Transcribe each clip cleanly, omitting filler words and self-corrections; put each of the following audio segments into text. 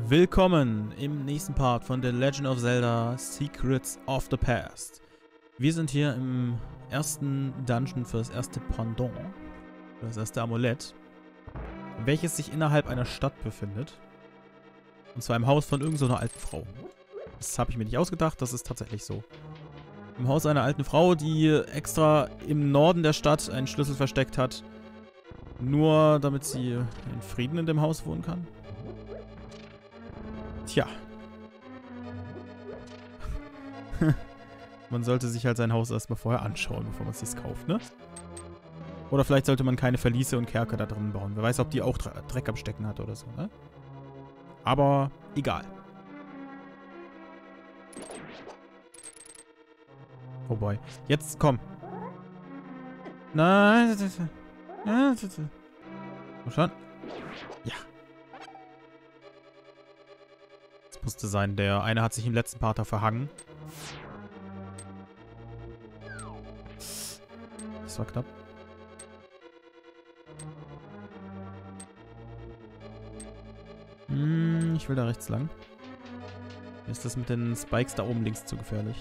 Willkommen im nächsten Part von The Legend of Zelda Secrets of the Past. Wir sind hier im ersten Dungeon für das erste Pendant, für das erste Amulett, welches sich innerhalb einer Stadt befindet. Und zwar im Haus von irgendeiner so alten Frau. Das habe ich mir nicht ausgedacht, das ist tatsächlich so. Im Haus einer alten Frau, die extra im Norden der Stadt einen Schlüssel versteckt hat, nur damit sie in Frieden in dem Haus wohnen kann. Tja. Man sollte sich halt sein Haus erstmal vorher anschauen, bevor man es sich kauft, ne? Oder vielleicht sollte man keine Verliese und Kerker da drin bauen. Wer weiß, ob die auch Dreck am Stecken hat oder so, ne? Aber egal. Wobei. Jetzt komm. Nein. Komm schon. Ja. Das musste sein. Der eine hat sich im letzten Part da verhangen. Das war knapp. Ich will da rechts lang. Mir ist das mit den Spikes da oben links zu gefährlich.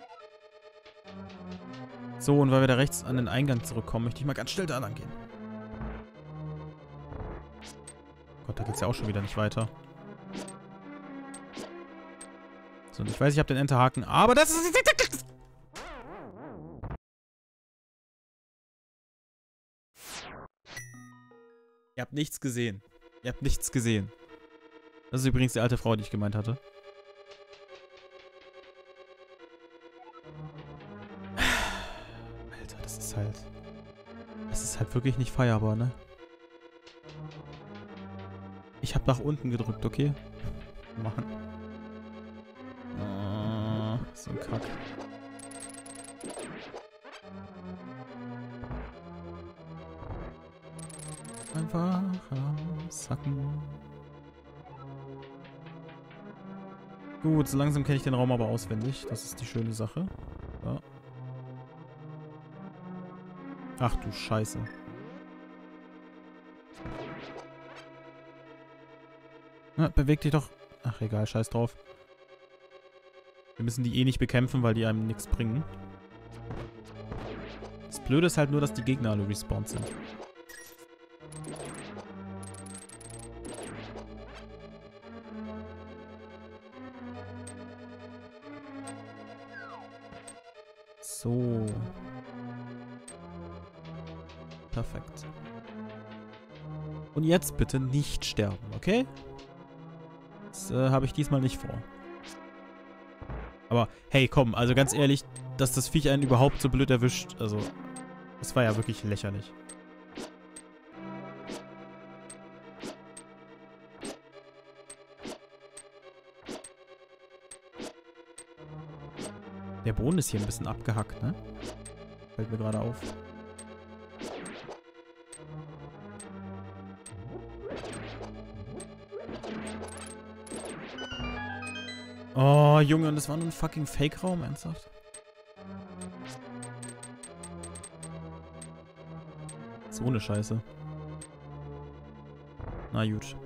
So, und weil wir da rechts an den Eingang zurückkommen, möchte ich mal ganz schnell da lang gehen. Gott, da geht's ja auch schon wieder nicht weiter. So, und ich weiß, ich habe den Enterhaken, aber das ist... Ihr habt nichts gesehen. Ihr habt nichts gesehen. Das ist übrigens die alte Frau, die ich gemeint hatte. Alter, das ist halt... Das ist halt wirklich nicht feierbar, ne? Ich hab nach unten gedrückt, okay? Mann. Oh, so ein Kack. Einfach sacken. Gut, so langsam kenne ich den Raum aber auswendig. Das ist die schöne Sache. Ja. Ach du Scheiße. Na, beweg dich doch. Ach egal, scheiß drauf. Wir müssen die eh nicht bekämpfen, weil die einem nichts bringen. Das Blöde ist halt nur, dass die Gegner alle respawned sind. So. Perfekt. Und jetzt bitte nicht sterben, okay? Das habe ich diesmal nicht vor. Aber hey, komm, also ganz ehrlich, dass das Viech einen überhaupt so blöd erwischt, also, das war ja wirklich lächerlich. Der Boden ist hier ein bisschen abgehackt, ne? Fällt mir gerade auf. Oh, Junge, und das war nur ein fucking Fake-Raum, ernsthaft? So eine Scheiße. Na gut.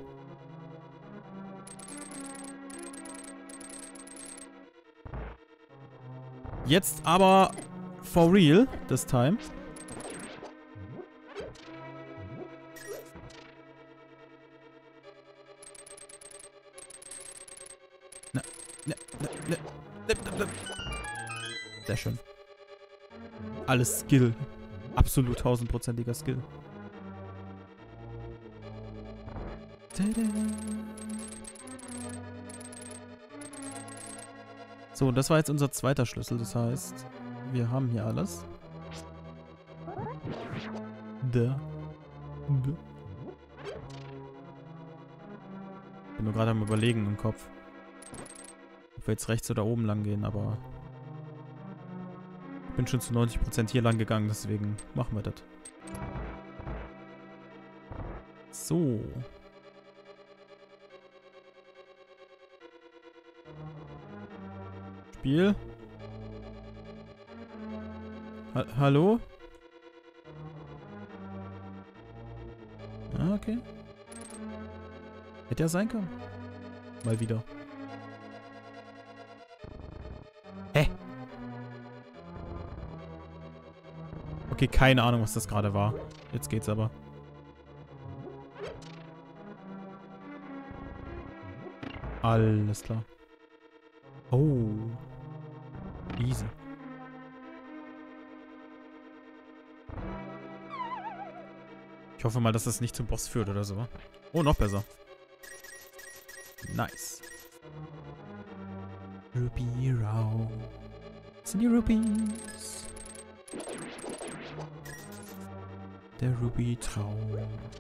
Jetzt aber for real, this time. Sehr schön. Alles Skill. Absolut 1000%iger Skill. So, und das war jetzt unser zweiter Schlüssel. Das heißt, wir haben hier alles. Ich bin nur gerade am Überlegen im Kopf, ob wir jetzt rechts oder oben lang gehen, aber ich bin schon zu 90% hier lang gegangen, deswegen machen wir das. So. Spiel. Hallo? Ah, okay. Hätte ja sein können. Mal wieder. Hä? Okay, keine Ahnung, was das gerade war. Jetzt geht's aber. Alles klar. Oh. Easy. Ich hoffe mal, dass das nicht zum Boss führt oder so. Oh, noch besser. Nice. Ruby Rau. Das sind die Rubies. Der Ruby-Traum.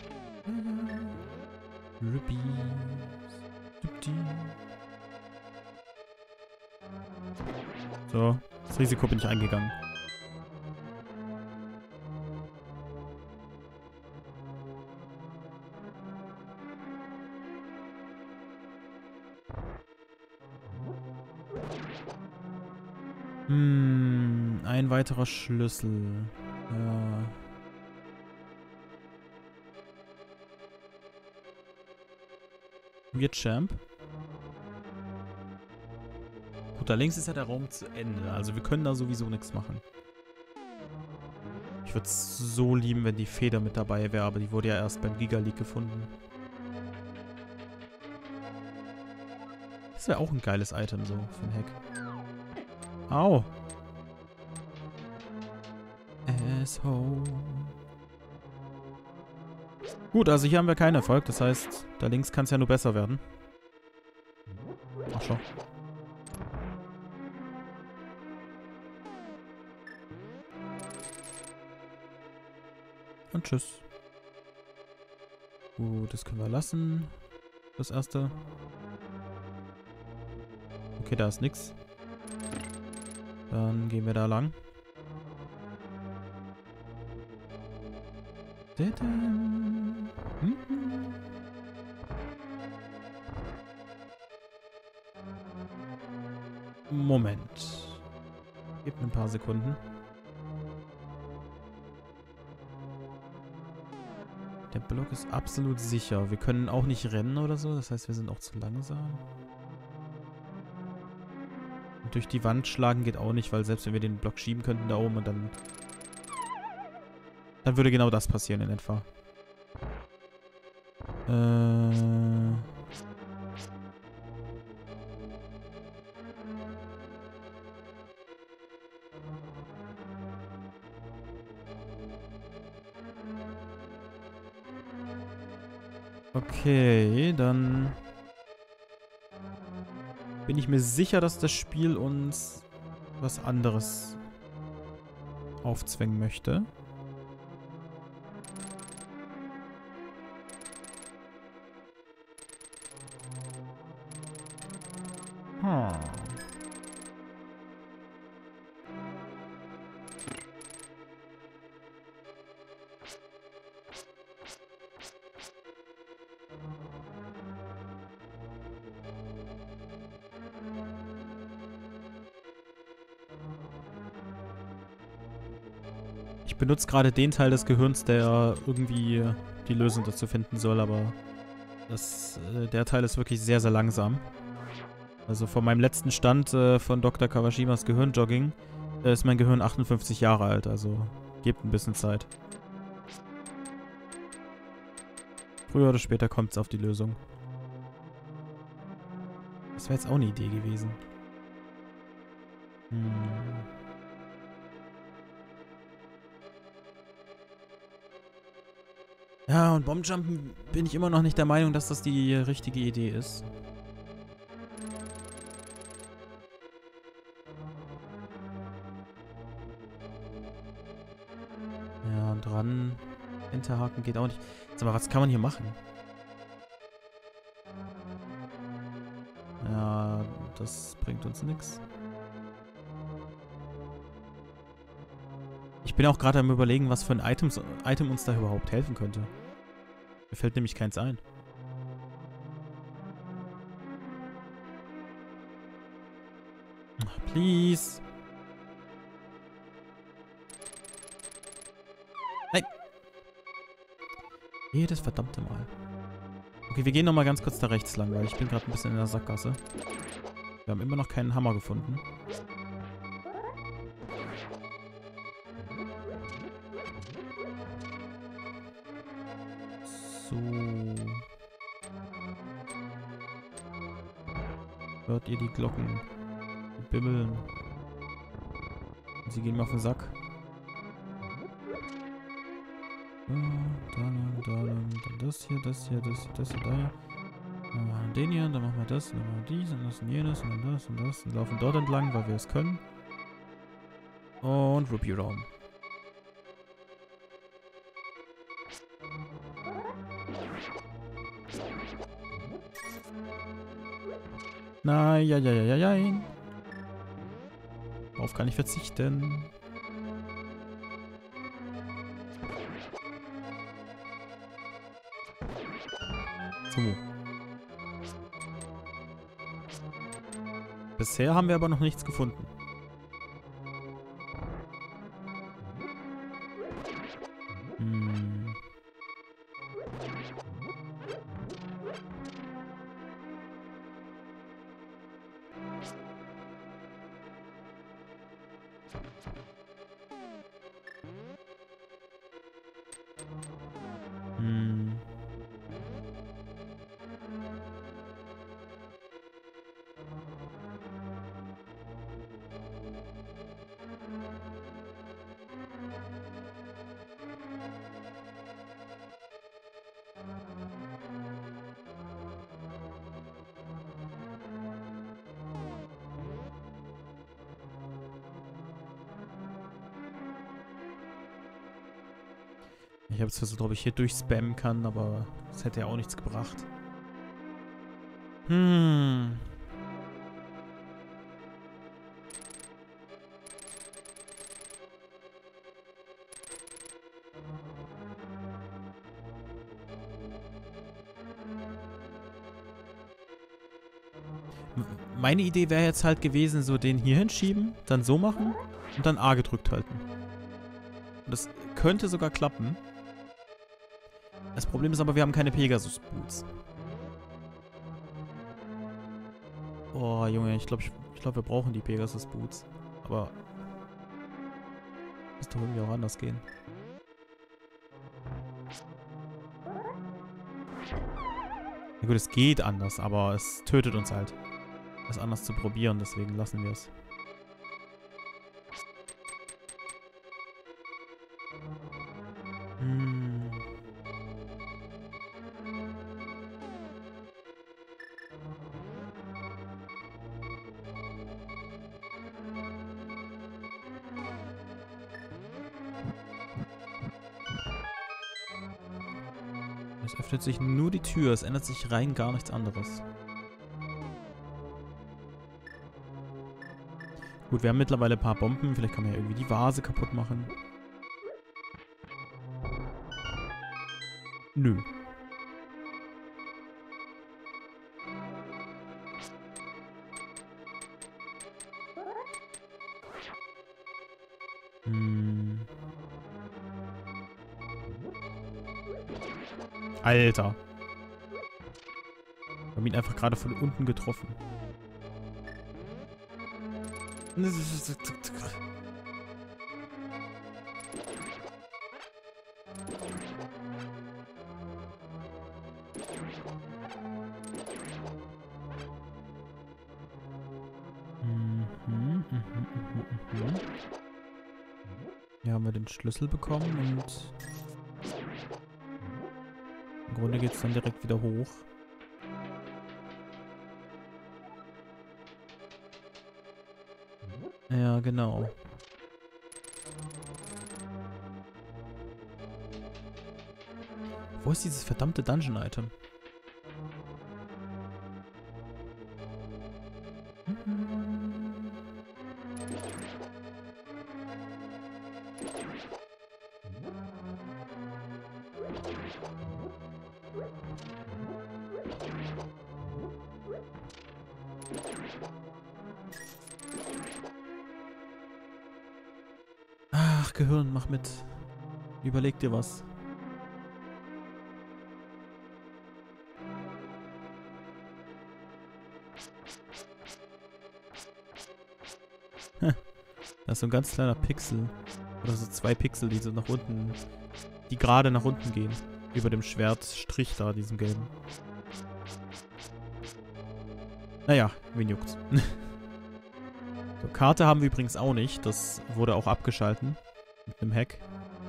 Rubies. So, das Risiko bin ich eingegangen. Ein weiterer Schlüssel. Weird Champ. Gut, da links ist ja der Raum zu Ende. Also wir können da sowieso nichts machen. Ich würde es so lieben, wenn die Feder mit dabei wäre, aber die wurde ja erst beim Giga League gefunden. Das wäre auch ein geiles Item so für ein Hack. Au. Asshole. Gut, also hier haben wir keinen Erfolg. Das heißt, da links kann es ja nur besser werden. Ach schon. Und tschüss. Gut, das können wir lassen. Das erste. Okay, da ist nix. Dann gehen wir da lang. Moment. Gib mir ein paar Sekunden. Der Block ist absolut sicher. Wir können auch nicht rennen oder so. Das heißt, wir sind auch zu langsam. Und durch die Wand schlagen geht auch nicht, weil selbst wenn wir den Block schieben könnten da oben und dann würde genau das passieren in etwa. Okay, dann bin ich mir sicher, dass das Spiel uns was anderes aufzwängen möchte. Ich benutze gerade den Teil des Gehirns, der irgendwie die Lösung dazu finden soll, aber der Teil ist wirklich sehr, sehr langsam. Also von meinem letzten Stand von Dr. Kawashimas Gehirnjogging ist mein Gehirn 58 Jahre alt, also gebt ein bisschen Zeit. Früher oder später kommt es auf die Lösung. Das wäre jetzt auch eine Idee gewesen. Ja, und Bombjumpen bin ich immer noch nicht der Meinung, dass das die richtige Idee ist. Ja, und dran hinterhaken geht auch nicht. Sag mal, was kann man hier machen? Ja, das bringt uns nichts. Ich bin auch gerade am Überlegen, was für ein Item uns da überhaupt helfen könnte. Mir fällt nämlich keins ein. Please. Nein. Jedes verdammte Mal. Okay, wir gehen nochmal ganz kurz da rechts lang, weil ich bin gerade ein bisschen in der Sackgasse. Wir haben immer noch keinen Hammer gefunden. So. Hört ihr die Glocken? Die bimmeln. Und sie gehen mir auf den Sack. Da lang, dann das hier, das hier, das hier, das hier, da. Dann machen wir den hier, dann machen wir das, dann machen wir dies, und das und jenes, und dann das und das. Und laufen dort entlang, weil wir es können. Und Rupee-Raum. Nein, ja. Darauf kann ich verzichten. So. Bisher haben wir aber noch nichts gefunden. Hm. Ich habe jetzt versucht, ob ich hier durchspammen kann, aber das hätte ja auch nichts gebracht. Meine Idee wäre jetzt halt gewesen, so den hier hinschieben, dann so machen und dann A gedrückt halten. Und das könnte sogar klappen. Das Problem ist aber, wir haben keine Pegasus-Boots. Oh, Junge, ich glaube, wir brauchen die Pegasus-Boots. Aber muss doch irgendwie auch anders gehen. Ja gut, es geht anders, aber es tötet uns halt. Es anders zu probieren, deswegen lassen wir es. Es öffnet sich nur die Tür, es ändert sich rein gar nichts anderes. Gut, wir haben mittlerweile ein paar Bomben, vielleicht kann man ja irgendwie die Vase kaputt machen. Nö. Alter. Wir haben ihn einfach gerade von unten getroffen. Hier haben wir den Schlüssel bekommen und im Grunde geht es dann direkt wieder hoch. Ja, genau. Wo ist dieses verdammte Dungeon-Item? Ach, Gehirn, mach mit. Überleg dir was. Da ist so ein ganz kleiner Pixel. Oder so 2 Pixel, die so nach unten, die gerade nach unten gehen. Über dem Schwertstrich da, diesem gelben. Naja, wen juckt's. So, Karte haben wir übrigens auch nicht. Das wurde auch abgeschalten. Mit einem Hack.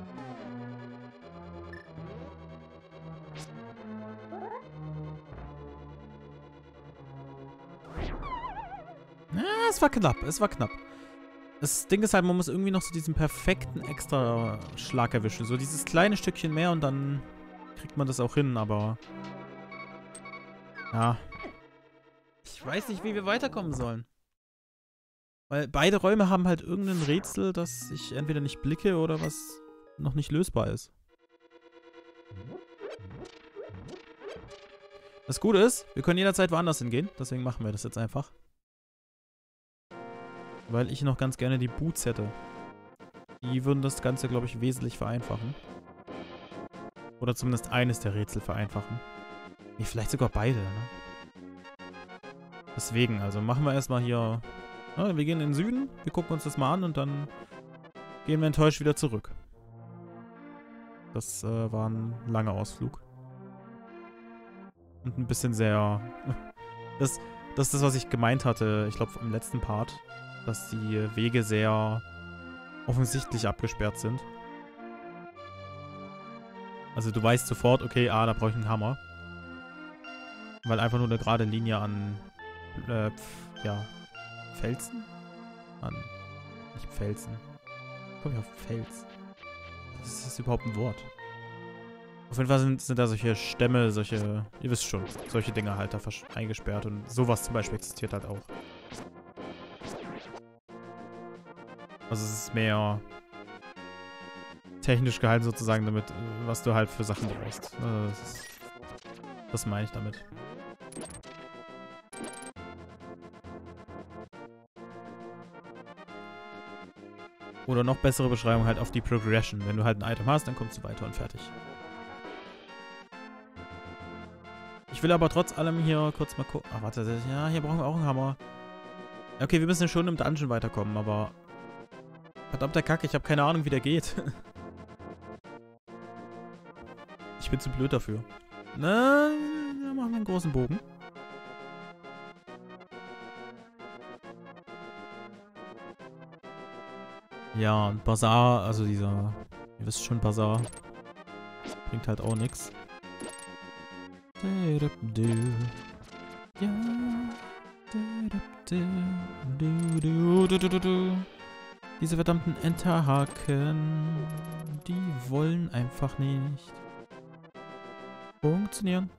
Ah, es war knapp, es war knapp. Das Ding ist halt, man muss irgendwie noch so diesen perfekten Extra-Schlag erwischen. So dieses kleine Stückchen mehr und dann kriegt man das auch hin, aber... Ja. Ich weiß nicht, wie wir weiterkommen sollen. Weil beide Räume haben halt irgendein Rätsel, das ich entweder nicht blicke oder was noch nicht lösbar ist. Das Gute ist, wir können jederzeit woanders hingehen. Deswegen machen wir das jetzt einfach. Weil ich noch ganz gerne die Boots hätte. Die würden das Ganze, glaube ich, wesentlich vereinfachen. Oder zumindest eines der Rätsel vereinfachen. Nee, vielleicht sogar beide, ne? Deswegen, also machen wir erstmal hier... Ja, wir gehen in den Süden, wir gucken uns das mal an und dann gehen wir enttäuscht wieder zurück. Das war ein langer Ausflug. Und ein bisschen sehr... Das ist das, was ich gemeint hatte, ich glaube, im letzten Part. Dass die Wege sehr offensichtlich abgesperrt sind. Also du weißt sofort, okay, da brauche ich einen Hammer. Weil einfach nur eine gerade Linie an, ja, Felsen? Nicht Felsen. Wie komme ich auf Fels? Ist das überhaupt ein Wort? Auf jeden Fall sind da solche Stämme, ihr wisst schon, solche Dinge halt da eingesperrt und sowas zum Beispiel existiert halt auch. Also es ist mehr technisch gehalten sozusagen damit, was du halt für Sachen brauchst. Also das meine ich damit. Oder noch bessere Beschreibung halt auf die Progression. Wenn du halt ein Item hast, dann kommst du weiter und fertig. Ich will aber trotz allem hier kurz mal gucken. Ach, warte, ja, hier brauchen wir auch einen Hammer. Okay, wir müssen schon im Dungeon weiterkommen, aber... Verdammter Kacke, ich habe keine Ahnung, wie der geht. Ich bin zu blöd dafür. Na, dann machen wir einen großen Bogen. Ja, und Bazar, also dieser... Ihr wisst schon, Bazar. Bringt halt auch nichts. Diese verdammten Enterhaken, die wollen einfach nicht funktionieren.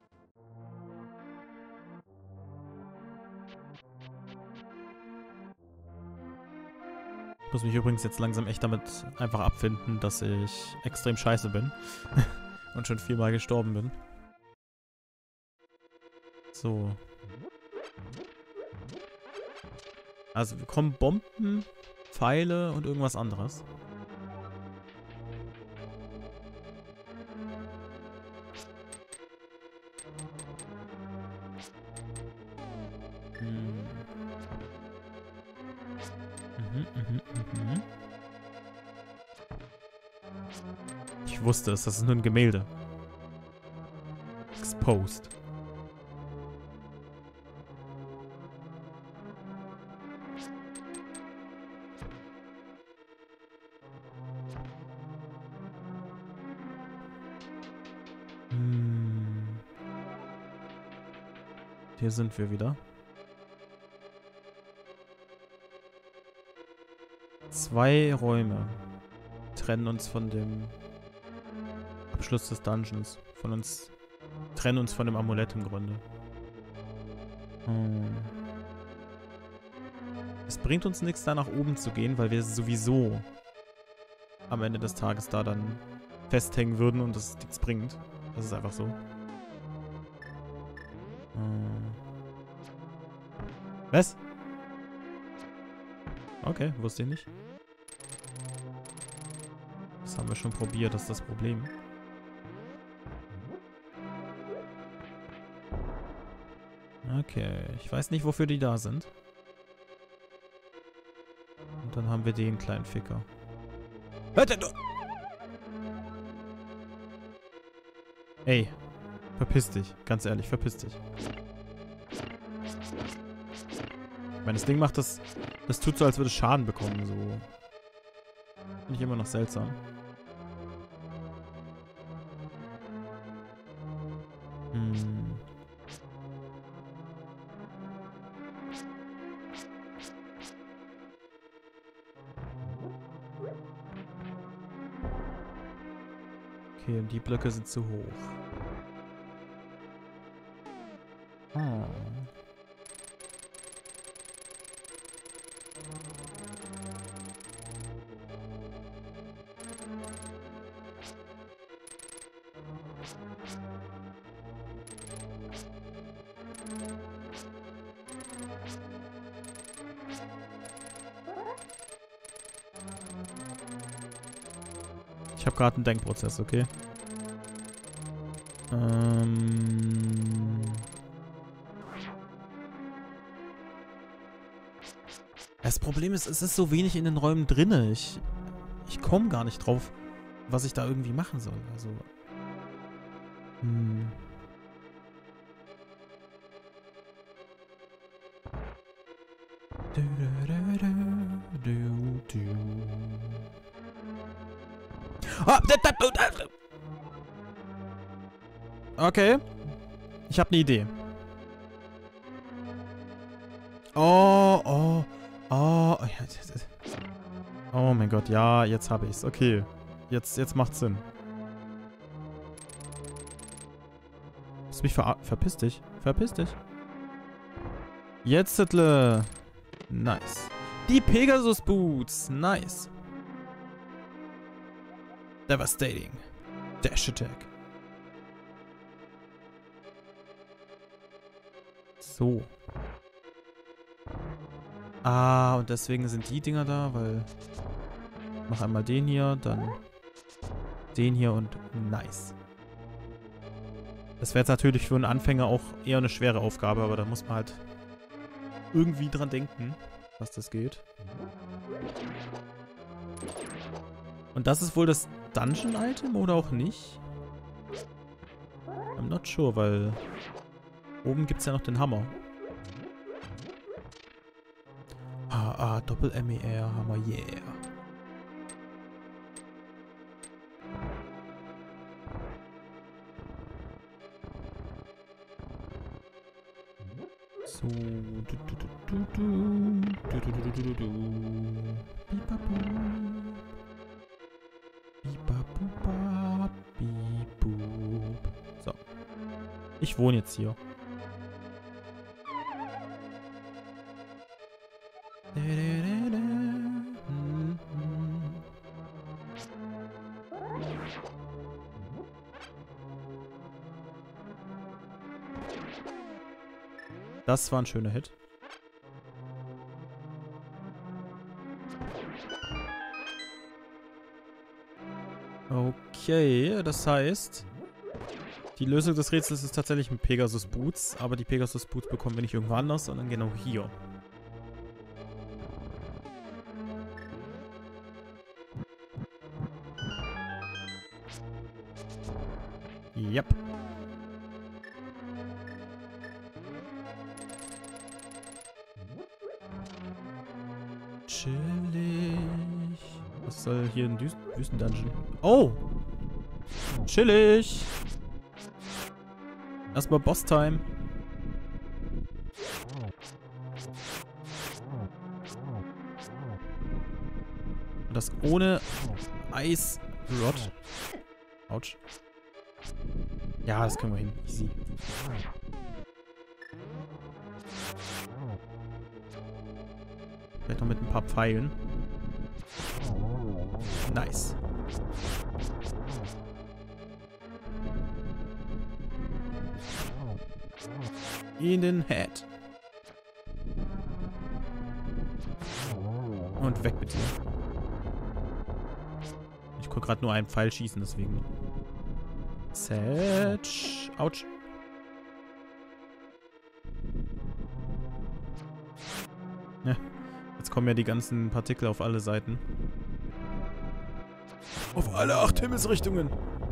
Ich muss mich übrigens jetzt langsam echt damit einfach abfinden, dass ich extrem scheiße bin und schon 4-mal gestorben bin. So. Also wir bekommen Bomben, Pfeile und irgendwas anderes. Ich wusste es, das ist nur ein Gemälde. Exposed. Hier sind wir wieder. 2 Räume trennen uns von dem Abschluss des Dungeons. Trennen uns von dem Amulett im Grunde. Es bringt uns nichts, da nach oben zu gehen, weil wir sowieso am Ende des Tages da dann festhängen würden und das nichts bringt. Das ist einfach so. Was? Okay, wusste ich nicht. Das haben wir schon probiert, das ist das Problem. Okay, ich weiß nicht, wofür die da sind. Und dann haben wir den kleinen Ficker. Ey, verpiss dich. Ganz ehrlich, verpiss dich. Ich meine, das Ding macht das... Das tut so, als würde es Schaden bekommen, so. Finde ich immer noch seltsam. Okay, und die Blöcke sind zu hoch. Oh. Ich habe gerade einen Denkprozess, okay? Das Problem ist, es ist so wenig in den Räumen drinne. Ich komme gar nicht drauf, was ich da irgendwie machen soll. Also. Okay. Ich habe eine Idee. Oh mein Gott, ja, jetzt habe ich's. Okay. Jetzt macht's Sinn. Hast mich verpiss dich. Verpiss dich. Jetzt, Hitler. Nice. Die Pegasus Boots. Nice. Devastating. Dash Attack. So. Ah, und deswegen sind die Dinger da, weil... Ich mach einmal den hier, dann den hier und nice. Das wäre jetzt natürlich für einen Anfänger auch eher eine schwere Aufgabe, aber da muss man halt irgendwie dran denken, dass das geht. Und das ist wohl das Dungeon-Item oder auch nicht? I'm not sure, weil oben gibt es ja noch den Hammer. Doppel-MER, Hammer, yeah. So. So. Ich wohne jetzt hier. Das war ein schöner Hit. Okay, das heißt, die Lösung des Rätsels ist tatsächlich mit Pegasus Boots, aber die Pegasus Boots bekommen wir nicht irgendwo anders, sondern genau hier. Yep. Chillig. Was soll hier ein Wüstendungeon? Oh! Chillig! Erstmal Boss-Time. Und das ohne Eis-Rod. Autsch. Ja, das können wir hin. Easy. Vielleicht noch mit ein paar Pfeilen. Nice. In den Head. Und weg mit dir. Ich konnte gerade nur einen Pfeil schießen, deswegen. Setsch. Autsch. Ja, jetzt kommen ja die ganzen Partikel auf alle Seiten. Auf alle 8 Himmelsrichtungen!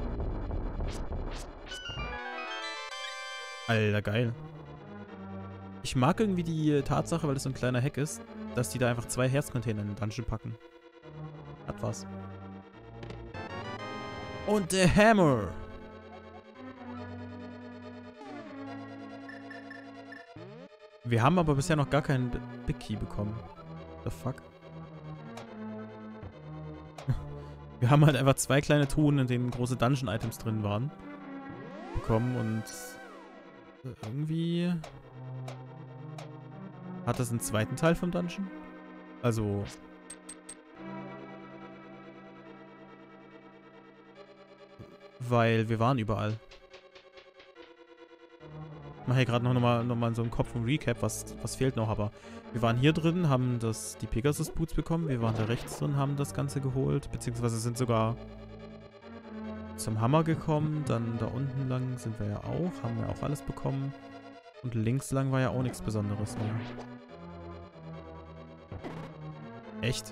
Alter, geil. Ich mag irgendwie die Tatsache, weil das so ein kleiner Hack ist, dass die da einfach 2 Herzcontainer in den Dungeon packen. Hat was. Und der Hammer! Wir haben aber bisher noch gar keinen Big Key bekommen. The fuck? Wir haben halt einfach 2 kleine Truhen, in denen große Dungeon-Items drin waren, bekommen und irgendwie hat das einen zweiten Teil vom Dungeon? Also weil wir waren überall. Ich mache hier gerade noch mal so im Kopf ein Recap, was fehlt noch, aber wir waren hier drin, haben die Pegasus Boots bekommen, wir waren da rechts drin, haben das Ganze geholt, beziehungsweise sind sogar zum Hammer gekommen, dann da unten lang sind wir ja auch, haben wir auch alles bekommen und links lang war ja auch nichts Besonderes mehr. Echt?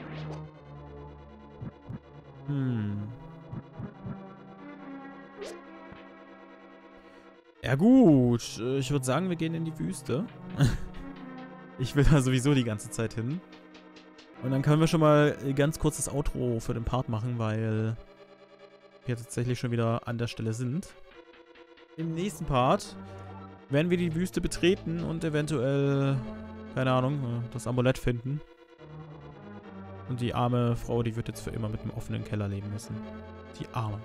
Ja gut, ich würde sagen, wir gehen in die Wüste. Ich will da sowieso die ganze Zeit hin. Und dann können wir schon mal ganz kurz das Outro für den Part machen, weil wir tatsächlich schon wieder an der Stelle sind. Im nächsten Part werden wir die Wüste betreten und eventuell, keine Ahnung, das Amulett finden. Und die arme Frau, die wird jetzt für immer mit einem offenen Keller leben müssen. Die Arme.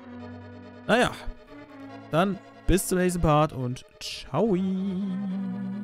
Naja, dann bis zum nächsten Part und ciao.